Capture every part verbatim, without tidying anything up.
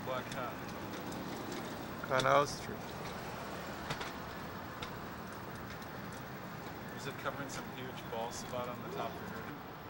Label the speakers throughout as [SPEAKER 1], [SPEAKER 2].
[SPEAKER 1] black hat?
[SPEAKER 2] Canal Street.
[SPEAKER 1] Is it covering some huge bald spot on the top of your head?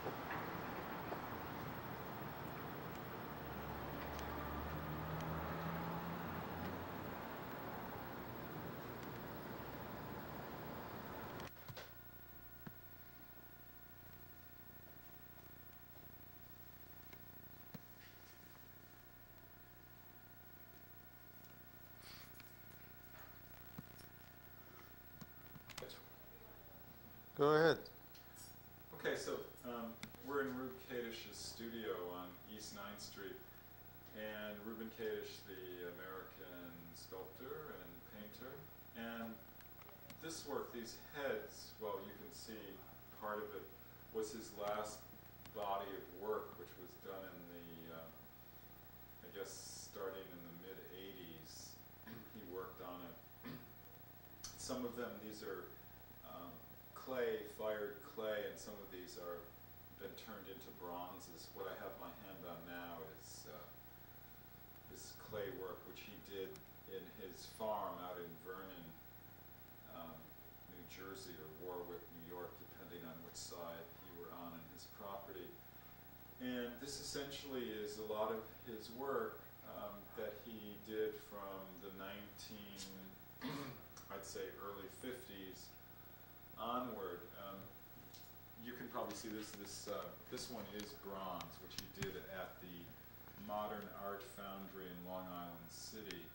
[SPEAKER 2] Go ahead.
[SPEAKER 1] Okay, so um, we're in Reuben Kadish's studio on East ninth Street, and Reuben Kadish, the American sculptor and painter, and this work, these heads, well, you can see part of it was his last body of work, which was done in the, uh, I guess, starting in the mid eighties. He worked on it. Some of them, these are um, clay, fired clay, and some of these are been turned into bronzes. What I have my hand on now is uh, this clay work, which he did in his farm out in Vernon, um, New Jersey, or Warwick, New York, depending on which side you were on in his property. And this essentially is a lot of his work um, that he did from the nineteen, I'd say early fifties onward. Um, you can probably see this. This uh, this one is bronze, which he did at the Modern Art Foundry in Long Island City.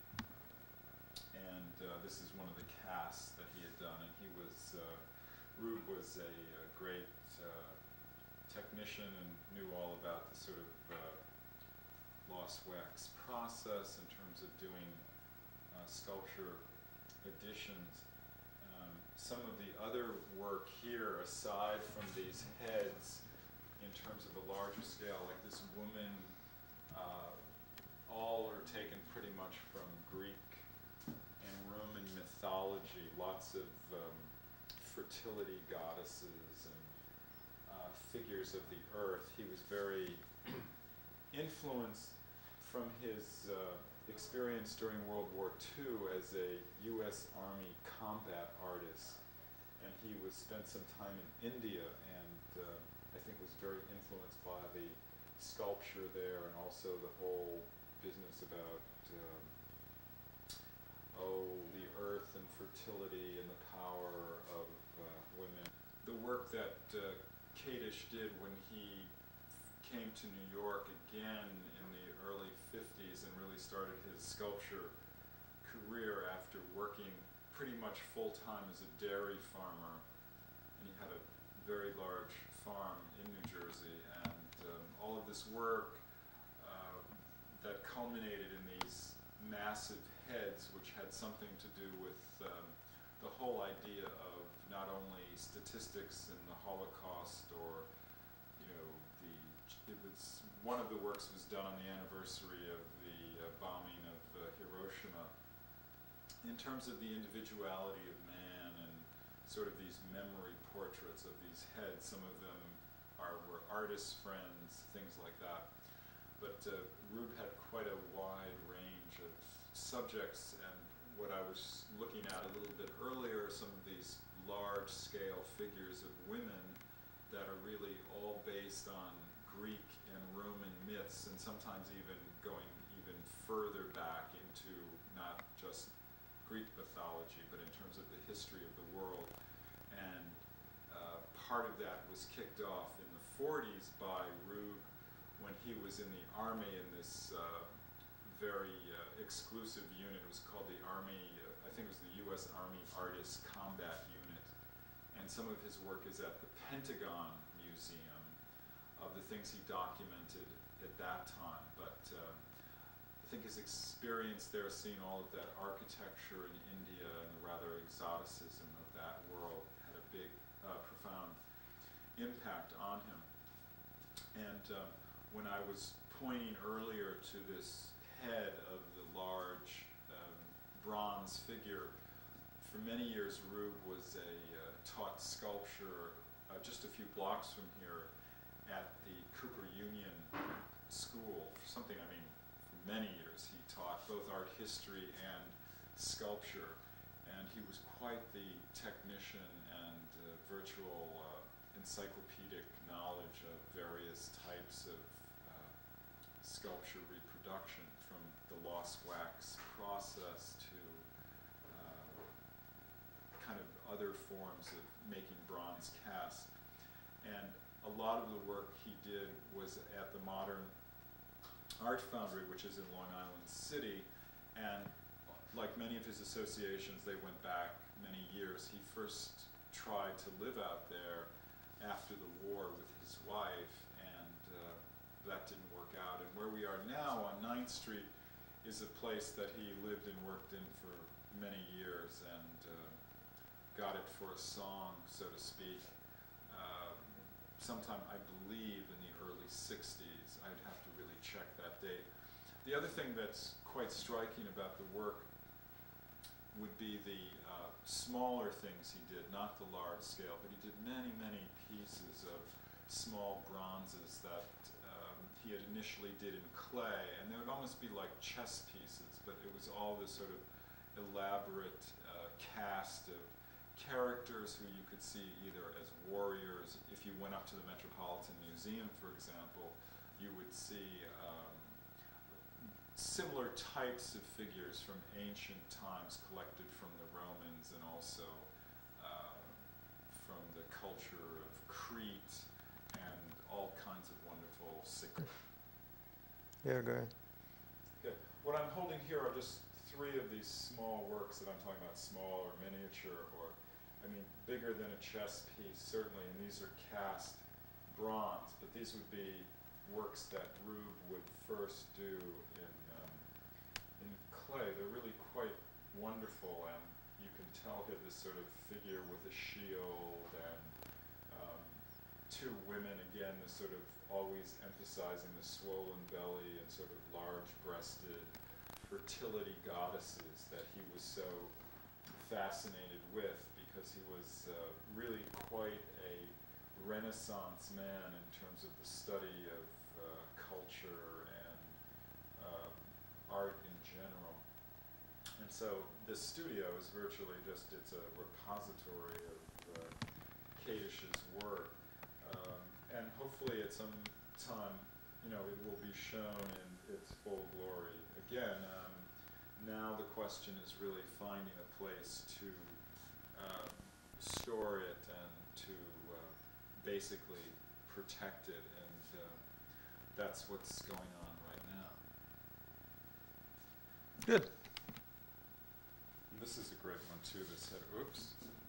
[SPEAKER 1] And uh, this is one of the casts that he had done. And he was, uh, Rube was a, a great uh, technician and knew all about the sort of uh, lost wax process in terms of doing uh, sculpture additions. Um, some of the other work here, aside from these heads, in terms of the larger scale, like this woman, uh, all are taken pretty much from Greek and Roman mythology, lots of um, fertility goddesses and uh, figures of the earth. He was very influenced from his uh, experience during World War Two as a U S Army combat artist, and he was spent some time in India, and uh, I think was very influenced by the sculpture there, and also the whole business about um, oh the earth and fertility and the power of uh, women. The work that uh, Kadish did when he came to New York again in the early fifties and really started his sculpture career after working pretty much full-time as a dairy farmer. And he had a very large farm in New Jersey, and um, all of this work uh, that culminated in these massive heads, which had something to do with um, the whole idea of not only statistics in the Holocaust, or you know, the it was one of the works was done on the anniversary of the uh, bombing of uh, Hiroshima. In terms of the individuality of man and sort of these memory portraits of these heads, some of them are were artists' friends, things like that. But uh, Rube had quite a wide range of subjects, and what I was looking at a little bit earlier, some of these large-scale figures of women that are really all based on Greek and Roman myths, and sometimes even going even further back into not just Greek mythology, but in terms of the history of the world. And uh, part of that was kicked off in the forties by Rube when he was in the Army in this uh, very uh, exclusive unit. It was called the Army, uh, I think it was the U S Army Artists Combat Unit. And some of his work is at the Pentagon Museum, of the things he documented at that time. But uh, I think his experience there, seeing all of that architecture in India and the rather exoticism of that world, had a big, uh, profound impact on him. And uh, when I was pointing earlier to this head of the large um, bronze figure, for many years Rube was a uh, taught sculpture uh, just a few blocks from here at the Cooper Union School, for something, I mean, for many years, years. He taught both art history and sculpture, and he was quite the technician and uh, virtual uh, encyclopedic knowledge of various types of uh, sculpture reproduction, from the lost wax process to uh, kind of other forms of making bronze casts. And a lot of the work he did was at the Modern Art Foundry, which is in Long Island City, and like many of his associations, they went back many years. He first tried to live out there after the war with his wife, and uh, that didn't work out. And where we are now on ninth street is a place that he lived and worked in for many years, and uh, got it for a song, so to speak, uh, sometime, I believe, in the early sixties. I'd have to really check that date. The other thing that's quite striking about the work would be the uh, smaller things he did, not the large scale, but he did many, many pieces of small bronzes that um, he had initially did in clay, and they would almost be like chess pieces, but it was all this sort of elaborate uh, cast of characters who you could see either as warriors. If you went up to the Metropolitan Museum, for example, you would see um, similar types of figures from ancient times collected from the Romans, and also uh, from the culture of Crete, and all kinds of wonderful sick.
[SPEAKER 2] Yeah, go ahead.
[SPEAKER 1] Okay. What I'm holding here are just three of these small works that I'm talking about, small or miniature, or, I mean, bigger than a chess piece, certainly, and these are cast bronze, but these would be works that Rube would first do in, um, in clay. They're really quite wonderful, and you can tell here this sort of figure with a shield, and um, two women, again, this sort of always emphasizing the swollen belly and sort of large-breasted fertility goddesses that he was so fascinated with, because he was uh, really quite a Renaissance man in terms of the study of uh, culture and uh, art in general. And so this studio is virtually just, it's a repository of uh, Kadish's work. Um, and hopefully at some time, you know, it will be shown in its full glory. Again, um, now the question is really finding a place to um, store it and to uh, basically protect it, and uh, that's what's going on right now.
[SPEAKER 2] Good.
[SPEAKER 1] And this is a great one too, this head, oops.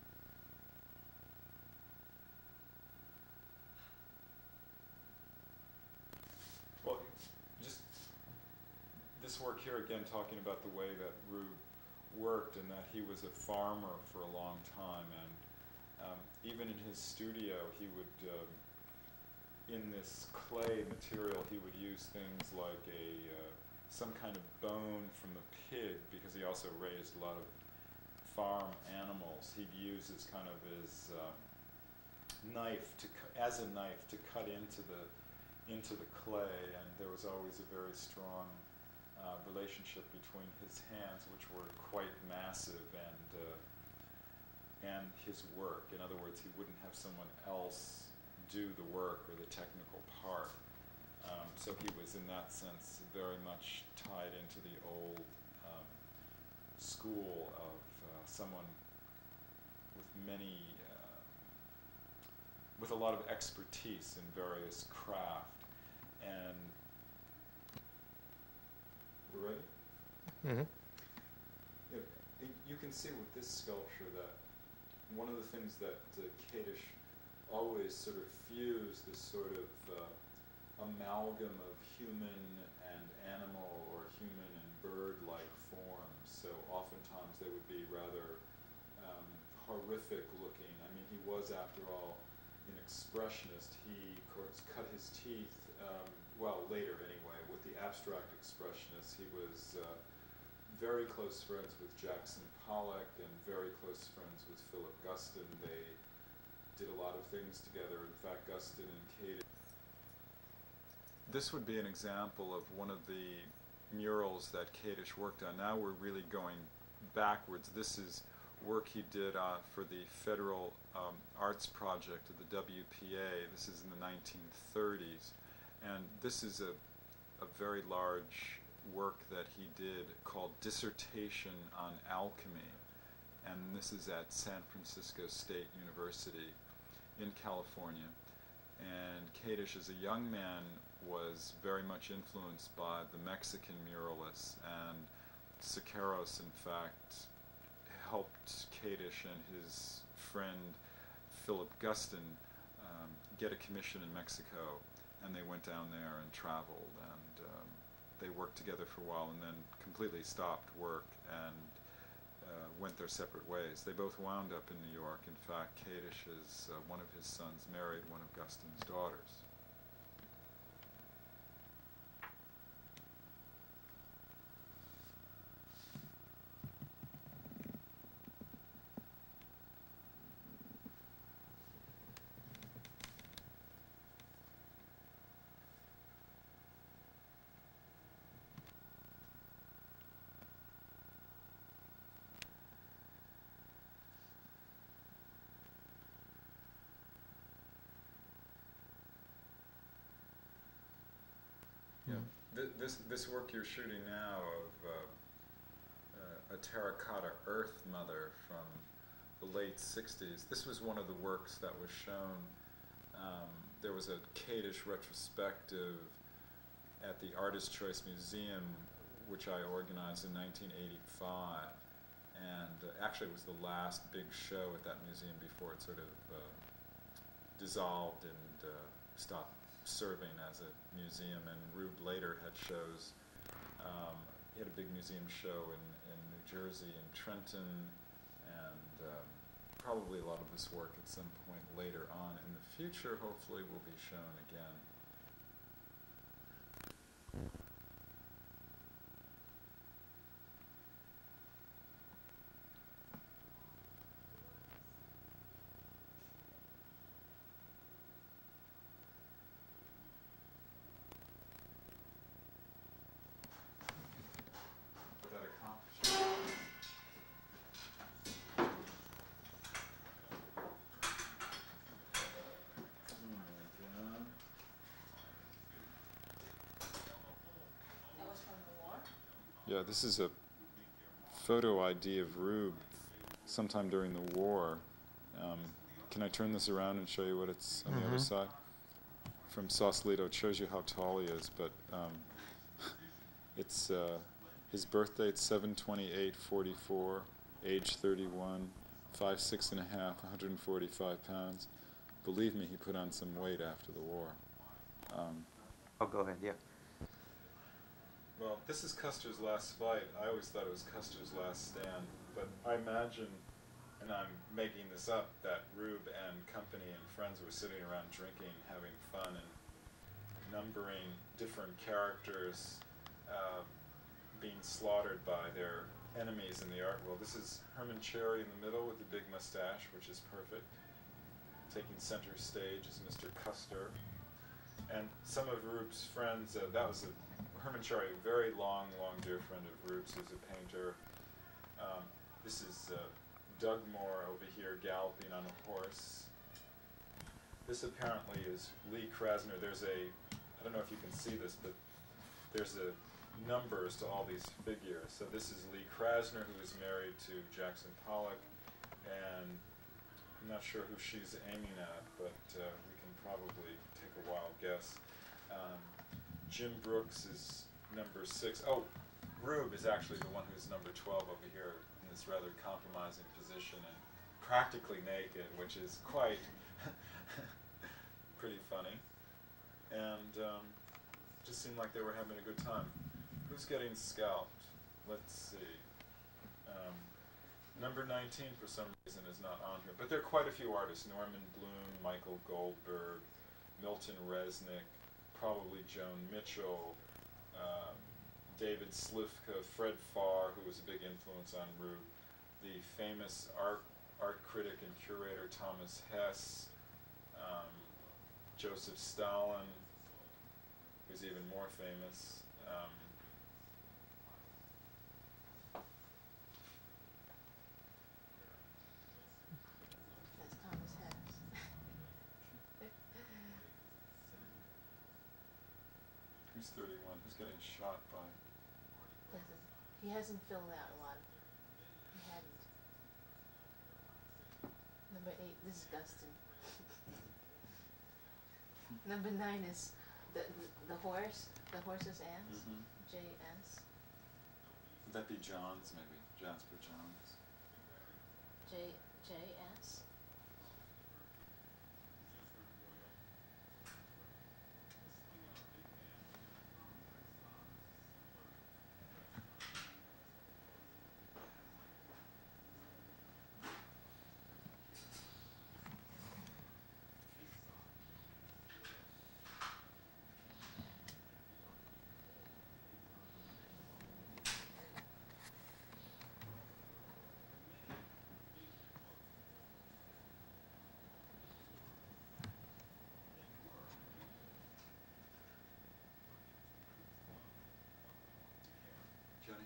[SPEAKER 1] Well, just this work here again, talking about the way that Rube worked, and that he was a farmer for a long time, and um, even in his studio he would, uh, in this clay material, he would use things like a uh, some kind of bone from a pig, because he also raised a lot of farm animals. He'd use as kind of his uh, knife to cu- as a knife to cut into the into the clay, and there was always a very strong uh, relationship between his hands, which were quite massive, and uh, and his work. In other words, he wouldn't have someone else do the work or the technical part. Um, so he was, in that sense, very much tied into the old um, school of uh, someone with many, uh, with a lot of expertise in various craft. And we're ready?
[SPEAKER 2] Mm-hmm.
[SPEAKER 1] Yeah, you can see with this sculpture that one of the things that uh, Kadish always sort of fused, this sort of uh, amalgam of human and animal, or human and bird-like forms. So oftentimes they would be rather um, horrific looking. I mean, he was, after all, an expressionist. He, of course, cut his teeth, um, well, later anyway, with the abstract expressionists. He was uh, very close friends with Jackson Pollock and very close friends with Philip Guston. They did a lot of things together. In fact, Guston and Kadish. This would be an example of one of the murals that Kadish worked on. Now we're really going backwards. This is work he did uh, for the Federal um, Arts Project of the W P A. This is in the nineteen thirties. And this is a, a very large work that he did called Dissertation on Alchemy. And this is at San Francisco State University in California. And Kadish, as a young man, was very much influenced by the Mexican muralists, and Siqueiros, in fact, helped Kadish and his friend Philip Guston um, get a commission in Mexico, and they went down there and traveled, and um, they worked together for a while and then completely stopped work and uh, went their separate ways. They both wound up in New York. In fact, Kadish is, uh, one of his sons married one of Guston's daughters. Yeah. Th this this work you're shooting now of uh, uh, a terracotta Earth Mother from the late sixties. This was one of the works that was shown. Um, there was a Kadish retrospective at the Artist Choice Museum, which I organized in nineteen eighty-five, and uh, actually it was the last big show at that museum before it sort of uh, dissolved and uh, stopped serving as a museum. And Rube later had shows. Um, he had a big museum show in, in New Jersey, in Trenton, and um, probably a lot of this work at some point later on in the future hopefully will be shown again. That accomplishes.
[SPEAKER 3] That was from the war?
[SPEAKER 1] Yeah, this is a photo I D of Rube sometime during the war. Um, can I turn this around and show you what it's on
[SPEAKER 2] Mm-hmm.
[SPEAKER 1] the other side? From Sausalito. It shows you how tall he is, but um, it's uh, his birth date, seven twenty-eight forty-four, age thirty-one, five six and a half, one hundred forty-five pounds. Believe me, he put on some weight after the war. Um,
[SPEAKER 2] Oh, go ahead, yeah.
[SPEAKER 1] Well, this is Custer's last fight. I always thought it was Custer's last stand, but I imagine, and I'm making this up, that Rube and company and friends were sitting around drinking, having fun, and numbering different characters uh, being slaughtered by their enemies in the art world. This is Herman Cherry in the middle with the big mustache, which is perfect. Taking center stage is Mister Custer. And some of Rube's friends, uh, that was a, Herman Cherry, a very long, long dear friend of Rube's, who's a painter. Um, this is uh, Doug Moore over here galloping on a horse. This apparently is Lee Krasner. There's a, I don't know if you can see this, but there's a numbers to all these figures. So this is Lee Krasner, who is married to Jackson Pollock, and I'm not sure who she's aiming at, but uh, we can probably take a wild guess. Um, Jim Brooks is number six. Oh, Rube is actually the one who's number twelve over here in this rather compromising position and practically naked, which is quite pretty funny. And um, just seemed like they were having a good time. Who's getting scalped? Let's see. Um, number nineteen, for some reason, is not on here. But there are quite a few artists. Norman Bloom, Michael Goldberg, Milton Resnick, probably Joan Mitchell, um, David Slivka, Fred Farr, who was a big influence on Rube, the famous art, art critic and curator Thomas Hess, um, Joseph Stalin, who's even more famous, um, Who's thirty-one? Who's getting shot by?
[SPEAKER 3] This is, he hasn't filled out one. He hadn't. Number eight, this is Dustin. Number nine is the, the, the horse, the horse's ass,
[SPEAKER 1] Mm-hmm.
[SPEAKER 3] J S.
[SPEAKER 1] Would that be John's, maybe? Jasper John's?
[SPEAKER 3] J, J S?
[SPEAKER 1] Jenny?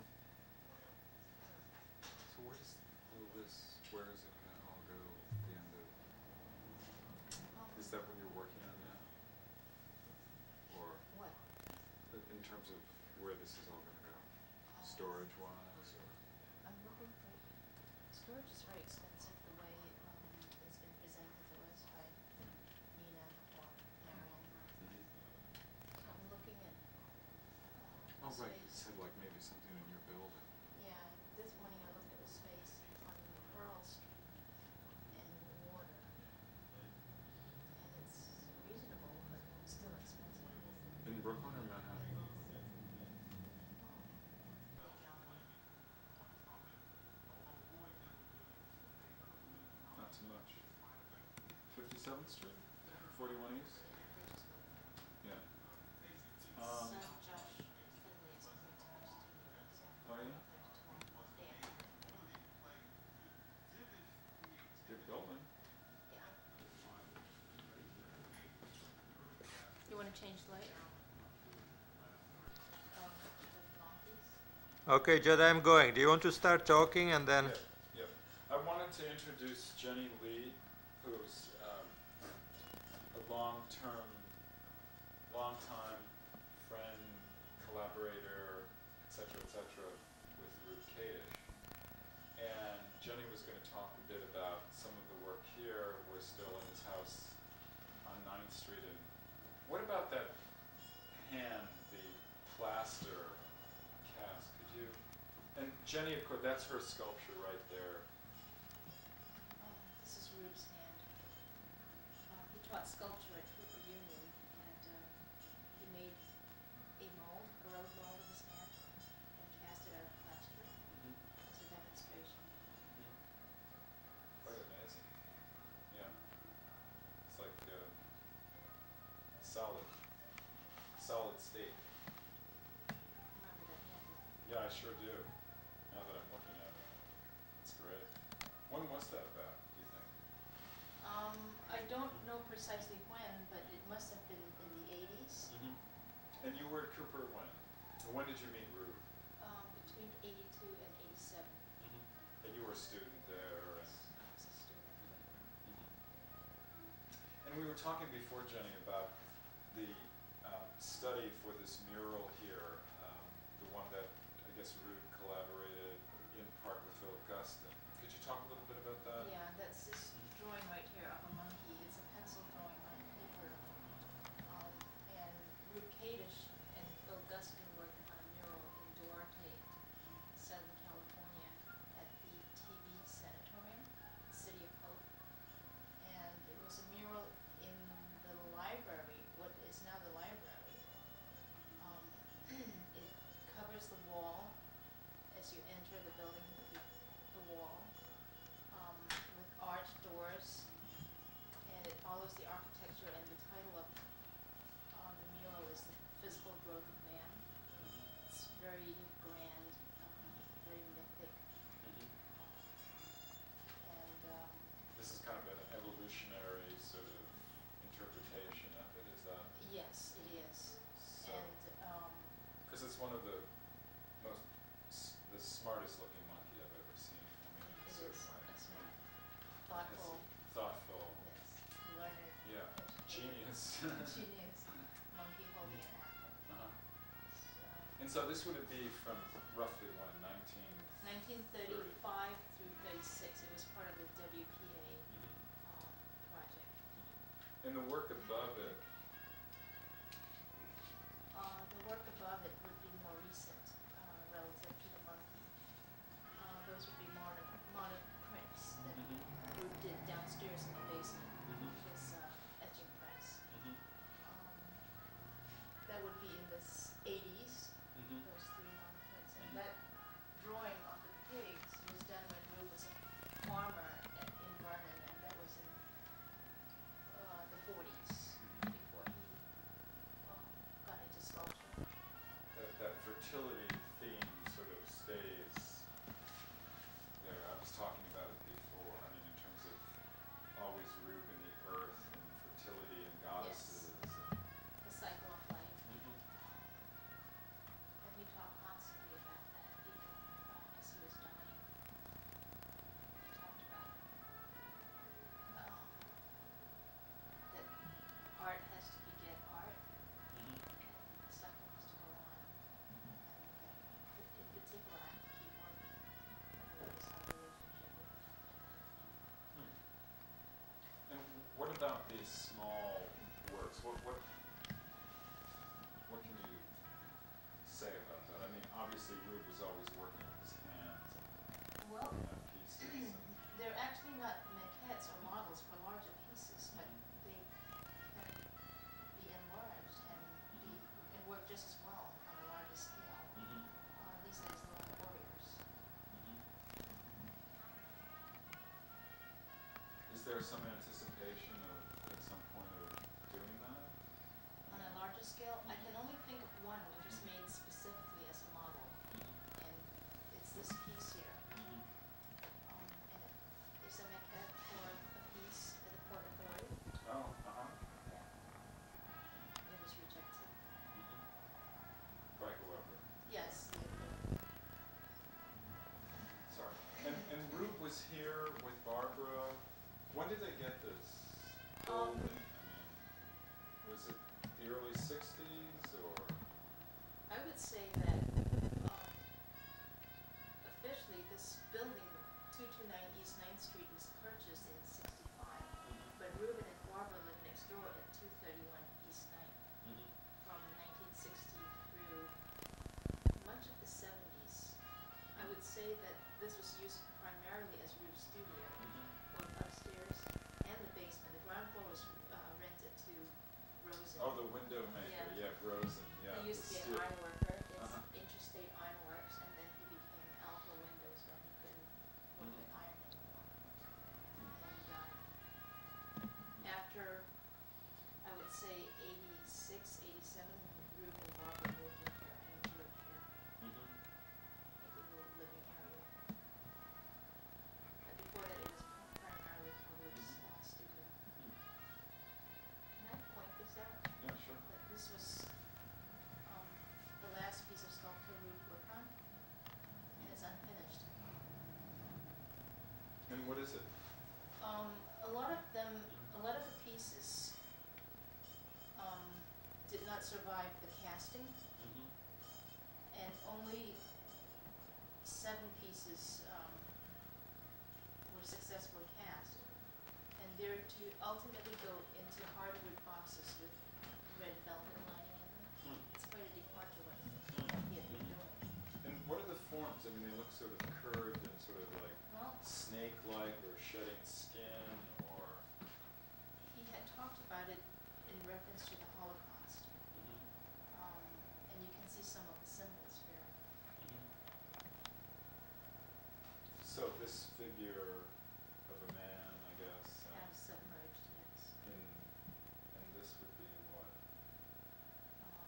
[SPEAKER 1] So where does all this, where is it gonna all go at the end of,
[SPEAKER 3] Um,
[SPEAKER 1] is that what you're working on now? Or
[SPEAKER 3] What?
[SPEAKER 1] i- in terms of where this is all gonna go? Storage wise or?
[SPEAKER 3] I'm looking for, storage is very expensive the way um, it's been presented to us by Nina or Marion.
[SPEAKER 1] Mm-hmm.
[SPEAKER 3] I'm looking at
[SPEAKER 1] Oh,
[SPEAKER 3] uh,
[SPEAKER 1] right, you
[SPEAKER 3] space.
[SPEAKER 1] said like maybe something in your building.
[SPEAKER 3] Yeah, this morning I looked at the space on Pearl Street and water. And it's reasonable, but still expensive.
[SPEAKER 1] In Brooklyn or Manhattan? Not too much. Fifty-seventh Street? Forty-one East? Yeah. Um,
[SPEAKER 3] Son Josh Finley is coming to our studio, so
[SPEAKER 1] oh yeah?
[SPEAKER 3] there's twenty, yeah.
[SPEAKER 1] Big building.
[SPEAKER 3] Yeah. You wanna change light? Um, the monkeys?
[SPEAKER 2] Okay, Judd, I'm going. Do you want to start talking and then?
[SPEAKER 1] Yep, yep. I wanted to introduce Jenny Lee, who's um, a long-term, long-time friend, collaborator, et cetera, et cetera, with Reuben Kadish. And Jenny was going to talk a bit about some of the work here. We're still in his house on ninth Street. And what about that hand, the plaster cast? Could you? And Jenny, of course, that's her sculpture right there.
[SPEAKER 3] Um, this is Rube's hand. Uh, he taught sculpture at Cooper Union, and uh, he made a mold, a road mold of his hand, and cast it out of plaster as a demonstration.
[SPEAKER 1] Quite amazing. Yeah. It's like uh, solid, solid state.
[SPEAKER 3] Remember that hand?
[SPEAKER 1] Yeah, I sure do. Now that I'm looking at it, it's great. When was that about? Do you think?
[SPEAKER 3] Um, I don't know precisely when, but it must have been in the eighties,
[SPEAKER 1] Mm-hmm. And you were at Cooper when? Or when did you meet Rube?
[SPEAKER 3] um, between eighty-two and eighty-seven.
[SPEAKER 1] Mm-hmm. And you were a student there, and.
[SPEAKER 3] I was a student.
[SPEAKER 1] Mm-hmm. And we were talking before, Jenny, about the um, study for this mural here, um, the one that I guess Rube collaborated in part with Philip Guston. Could you talk a little bit about that?
[SPEAKER 3] Yeah, that's this drawing right here of a monkey. It's a pencil drawing on paper. Um, and Rube Kadish and Phil Guston worked on a mural in Duarte, Southern California, at the T V Sanatorium, City of Hope. And it was a mural in the library, what is now the library. Um, it covers the wall as you enter the building, the, the wall, um, with arched doors, and it follows the architecture, and the title of um, the mural is The Physical Growth of Man. It's very grand, um, very mythic,
[SPEAKER 1] Mm-hmm.
[SPEAKER 3] and um,
[SPEAKER 1] This is kind of an evolutionary sort of interpretation of it, is that?
[SPEAKER 3] yes, it is.
[SPEAKER 1] So,
[SPEAKER 3] And um,
[SPEAKER 1] because it's one of the most, s- the smartest looking monkey I've ever seen. I mean,
[SPEAKER 3] it is
[SPEAKER 1] certainly.
[SPEAKER 3] a smart,
[SPEAKER 1] It's
[SPEAKER 3] thoughtful,
[SPEAKER 1] thoughtful,
[SPEAKER 3] yes, learned,
[SPEAKER 1] yeah,
[SPEAKER 3] educated,
[SPEAKER 1] genius.
[SPEAKER 3] genius monkey holding an apple.
[SPEAKER 1] Uh-huh. And so this would be from roughly what, nineteen?
[SPEAKER 3] nineteen thirty-five through thirty-six, it was part of the W P A um, project.
[SPEAKER 1] And the work above it,
[SPEAKER 3] Uh, the work above it would be more recent, uh, relative to the monkey. Uh, those would be mono, mono prints that
[SPEAKER 1] Mhm.
[SPEAKER 3] Rube did downstairs in the basement,
[SPEAKER 1] Mhm.
[SPEAKER 3] his uh, etching press.
[SPEAKER 1] Mhm.
[SPEAKER 3] Um, that would be in the s- eighties,
[SPEAKER 1] Mhm.
[SPEAKER 3] those three mono prints. And
[SPEAKER 1] Mhm.
[SPEAKER 3] that drawing of the pigs was done when Rube was a farmer at, in Vernon, and that was in uh, the forties, before he um, got into sculpture.
[SPEAKER 1] that, that fertility theme sort of stays there. I was talking about it before, I mean, in terms of always Rube and the earth and fertility and goddesses. And,
[SPEAKER 3] The cycle of life.
[SPEAKER 1] Mhm.
[SPEAKER 3] And he talked constantly about that, even uh, as he was dying. He talked about um, that art has to beget art,
[SPEAKER 1] Mhm.
[SPEAKER 3] and the cycle has to go on. And that, in particular, I have to keep working. And that was our relationship with him.
[SPEAKER 1] Hmm. And what about these small works? What what what can you say about that? I mean, obviously Rube was always working with his hands
[SPEAKER 3] Well,
[SPEAKER 1] and at pieces. And,
[SPEAKER 3] they're actually not maquettes or models for larger pieces, but they can be enlarged and be and work just as well on a larger scale.
[SPEAKER 1] Mhm.
[SPEAKER 3] Uh, these days, they're like warriors.
[SPEAKER 1] Mhm. Is there some anticipation of at some point of doing that?
[SPEAKER 3] On a larger scale, I can only think of one which was made specifically as a model,
[SPEAKER 1] Mhm.
[SPEAKER 3] and it's this piece here.
[SPEAKER 1] Mhm.
[SPEAKER 3] Um, and it, it's a maquette for a piece at the Port Authority.
[SPEAKER 1] Oh, uh-huh.
[SPEAKER 3] Yeah. It was rejected.
[SPEAKER 1] Mhm. By whoever.
[SPEAKER 3] Yes.
[SPEAKER 1] Sorry. And and Rube was here with Barbara. When did they get this
[SPEAKER 3] Um,
[SPEAKER 1] building? I mean, was it the early sixties or?
[SPEAKER 3] I would say that um, officially this building, two two nine East Ninth Street, was purchased in sixty-five, but Reuben and Barbara lived next door at two thirty-one East Ninth
[SPEAKER 1] Mhm.
[SPEAKER 3] from nineteen sixty through much of the seventies. I would say that this was used primarily as Rube's studio,
[SPEAKER 1] Mhm.
[SPEAKER 3] both upstairs and the basement. The ground floor was uh, rented to Rosen.
[SPEAKER 1] Oh, the window maker,
[SPEAKER 3] Yeah.
[SPEAKER 1] yeah, Rosen, yeah.
[SPEAKER 3] He used
[SPEAKER 1] the
[SPEAKER 3] to be
[SPEAKER 1] steel-
[SPEAKER 3] an ironworker. It's
[SPEAKER 1] Uh-huh.
[SPEAKER 3] Interstate Ironworks, and then he became Alpha Windows when he couldn't work
[SPEAKER 1] Mhm.
[SPEAKER 3] with iron anymore.
[SPEAKER 1] Mm.
[SPEAKER 3] And um, after, I would say eighty-six, eighty-seven, Rube and Barbara moved in here and lived here,
[SPEAKER 1] Mhm.
[SPEAKER 3] in the little living area. But before that, it was pr- primarily for Rube's
[SPEAKER 1] Mhm.
[SPEAKER 3] uh, studio.
[SPEAKER 1] Mm.
[SPEAKER 3] Can I point this out?
[SPEAKER 1] Yeah, sure.
[SPEAKER 3] That this was um, the last piece of sculpture Rube worked on, and it's unfinished.
[SPEAKER 1] And what is it?
[SPEAKER 3] Um, a lot of them, a lot of the pieces um, did not survive the casting,
[SPEAKER 1] Mhm.
[SPEAKER 3] and only seven pieces um, were successfully cast. And they're to ultimately go into hardwood boxes with red velvet lining in them.
[SPEAKER 1] Hmm.
[SPEAKER 3] It's quite a departure what
[SPEAKER 1] Hmm.
[SPEAKER 3] he had been doing.
[SPEAKER 1] And what are the forms? I mean, they look sort of curved and sort of like
[SPEAKER 3] Well,
[SPEAKER 1] snake-like or shedding skin or.
[SPEAKER 3] he had talked about it in reference to the Holocaust.
[SPEAKER 1] Mhm.
[SPEAKER 3] Um, and you can see some of the symbols here.
[SPEAKER 1] Mhm. So this figure of a man, I guess,
[SPEAKER 3] Kind
[SPEAKER 1] and,
[SPEAKER 3] of submerged, yes.
[SPEAKER 1] in, and this would be what?
[SPEAKER 3] Um,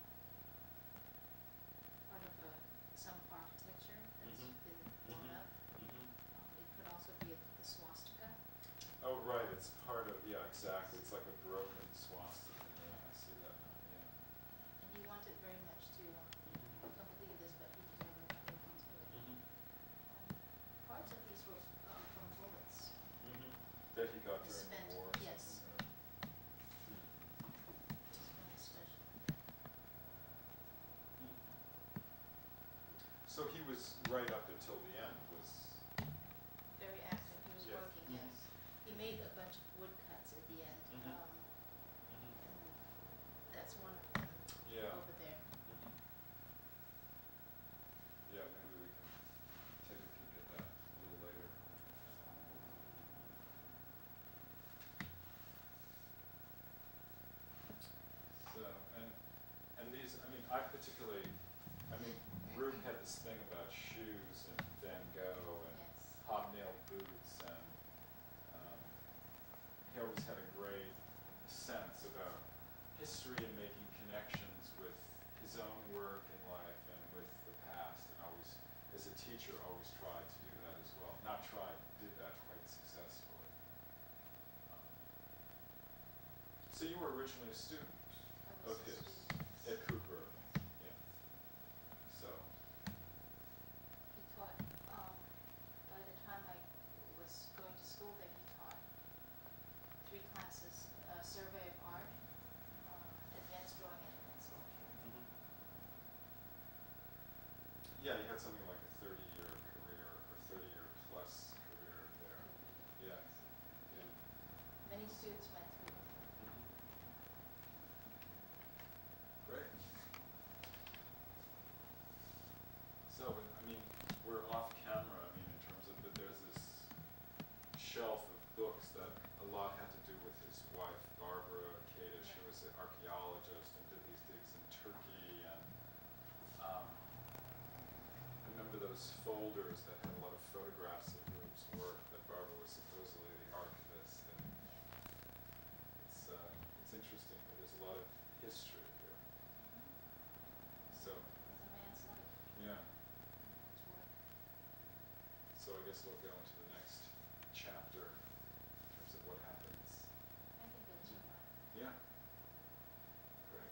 [SPEAKER 3] part of a, some architecture that's
[SPEAKER 1] Mhm.
[SPEAKER 3] been blown
[SPEAKER 1] Mhm.
[SPEAKER 3] up.
[SPEAKER 1] Mhm.
[SPEAKER 3] Um, it could also be a, the swastika.
[SPEAKER 1] Oh, right, it's part of, yeah, exactly, it's like a broken swastika, yeah, I see that now, yeah.
[SPEAKER 3] And he wanted very much to um, complete this, but he never got able to it.
[SPEAKER 1] Mhm.
[SPEAKER 3] Um, parts of these were uh, from bullets.
[SPEAKER 1] Mhm. That he got
[SPEAKER 3] He
[SPEAKER 1] during
[SPEAKER 3] spent-
[SPEAKER 1] the war or
[SPEAKER 3] yes.
[SPEAKER 1] something, or? Hmm.
[SPEAKER 3] It's very special.
[SPEAKER 1] Hmm. So he was right up until the end, was,
[SPEAKER 3] Very active, he was
[SPEAKER 1] Yeah.
[SPEAKER 3] working,
[SPEAKER 1] Mhm.
[SPEAKER 3] yes. He made a bunch of woodcuts at the end,
[SPEAKER 1] Mhm.
[SPEAKER 3] um,
[SPEAKER 1] Mhm.
[SPEAKER 3] and that's one of them
[SPEAKER 1] yeah.
[SPEAKER 3] over there.
[SPEAKER 1] Mhm. Yeah, maybe we can take a peek at that a little later. So, and, and these, I mean, I particularly, I mean, Rube had this thing about shoes and Van Gogh and
[SPEAKER 3] Yes.
[SPEAKER 1] hobnail boots, and um, he always had a great sense about history and making connections with his own work in life and with the past, and always, as a teacher, always tried to do that as well. Not tried, did that quite successfully. Um, so you were originally a student
[SPEAKER 3] I
[SPEAKER 1] of
[SPEAKER 3] was a
[SPEAKER 1] his
[SPEAKER 3] student.
[SPEAKER 1] at Cooper, yeah. So,
[SPEAKER 3] He taught, um, by the time I was going to school there, he taught three classes, uh, survey of art, uh, advanced drawing, and advanced sculpture.
[SPEAKER 1] mhm. Yeah, you had something like a thirty-year career or thirty-year plus career there. Yeah. Yeah.
[SPEAKER 3] Many students went through.
[SPEAKER 1] Mhm. Great. So, I mean, we're off camera, I mean, in terms of, but there's this shelf of books that a lot had to do with his wife, Barbara Kadish, who was an archaeologist and did these digs in Turkey, and um, I remember those folders that had a lot of photographs of Rube's work that Barbara was supposedly the archivist, and it's, uh, it's interesting, but there's a lot of history here. So,
[SPEAKER 3] It's a man's life,
[SPEAKER 1] yeah.
[SPEAKER 3] man's work.
[SPEAKER 1] So I guess we'll go into the next chapter in terms of what happens.
[SPEAKER 3] I think that's your mark.
[SPEAKER 1] Yeah. Great.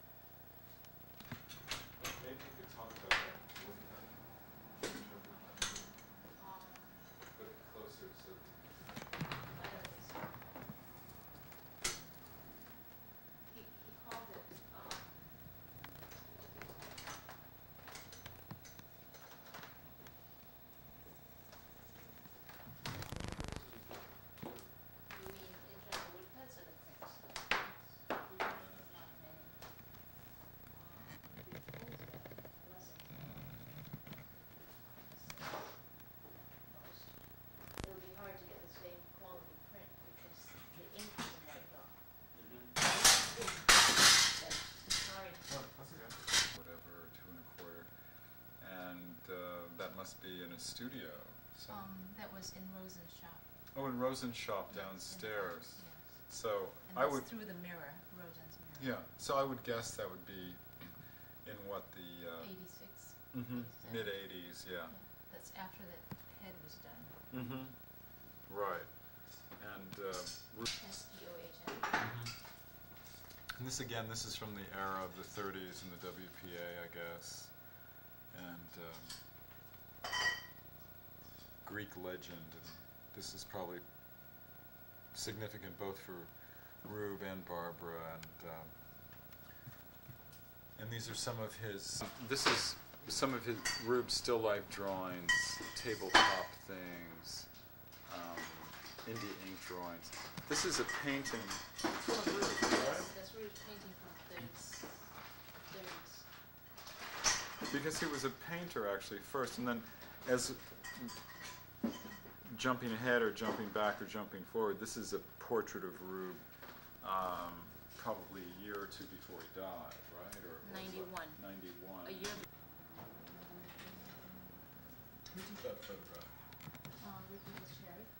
[SPEAKER 1] Maybe you could talk about that woodcut. Interpret that.
[SPEAKER 3] Um,
[SPEAKER 1] Put it closer so.
[SPEAKER 3] I don't think so. He, he called it, um, you mean in terms of woodcuts or the prints? Not many. Um, lessons. Most. It would be hard to get the same quality print because the ink isn't wiped off. Sorry.
[SPEAKER 1] Oh, that's okay. Whatever, two and a quarter. And uh, that must be in a studio. some-
[SPEAKER 3] Um, that was in Rosen's shop.
[SPEAKER 1] Oh, in Rosen's shop
[SPEAKER 3] Yes, in the
[SPEAKER 1] downstairs.
[SPEAKER 3] back, yes.
[SPEAKER 1] So
[SPEAKER 3] And
[SPEAKER 1] I
[SPEAKER 3] that's
[SPEAKER 1] would,
[SPEAKER 3] through the mirror, Rosen's mirror.
[SPEAKER 1] yeah, so I would guess that would be in what the, uh,
[SPEAKER 3] Eighty-six.
[SPEAKER 1] mhm,
[SPEAKER 3] eighty-seven.
[SPEAKER 1] mid eighties, yeah.
[SPEAKER 3] Yeah, that's after the head was done.
[SPEAKER 1] Mm-hmm. Right. And, uh, Ru-
[SPEAKER 3] S T O H N.
[SPEAKER 1] and this again, this is from the era of the thirties in the W P A, I guess. And, um, Greek legend, and this is probably significant both for Rube and Barbara, and, um, and these are some of his, this is some of his Rube's still life drawings, tabletop things, um, indie ink drawings. This is a painting.
[SPEAKER 3] That's that's Rube's painting from the thirties. thirties.
[SPEAKER 1] Because he was a painter actually first, and then as jumping ahead or jumping back or jumping forward, this is a portrait of Rube, um, probably a year or two before he died, right? Or, or
[SPEAKER 3] Ninety-one.
[SPEAKER 1] Ninety-one.
[SPEAKER 3] A year.
[SPEAKER 1] Who took that photograph?
[SPEAKER 3] Uh, Ricky was Cherry.